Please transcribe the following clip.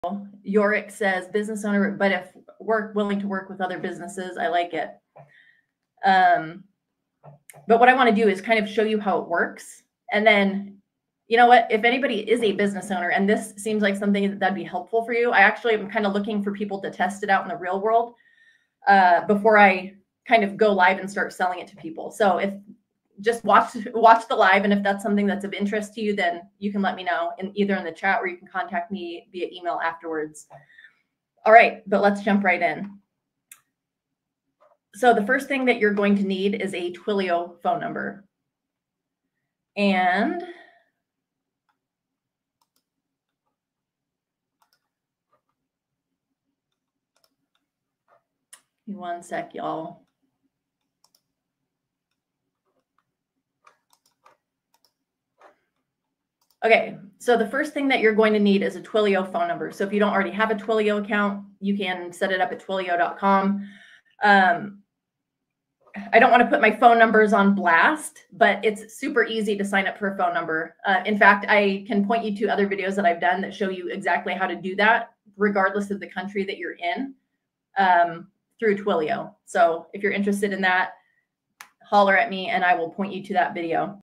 Yorick says business owner, but if willing to work with other businesses, I like it. But what I want to do is kind of show you how it works. And then, you know what, if anybody is a business owner and this seems like something that'd be helpful for you, I actually am kind of looking for people to test it out in the real world before I kind of go live and start selling it to people. So if just watch the live, and if that's something that's of interest to you, then you can let me know either in the chat or you can contact me via email afterwards. All right, but let's jump right in. So the first thing that you're going to need is a Twilio phone number. And give me one sec, y'all. Okay, so the first thing that you're going to need is a Twilio phone number. So if you don't already have a Twilio account, you can set it up at twilio.com. I don't want to put my phone numbers on blast, but it's super easy to sign up for a phone number. In fact, I can point you to other videos that I've done that show you exactly how to do that, regardless of the country that you're in, through Twilio. So if you're interested in that, holler at me and I will point you to that video.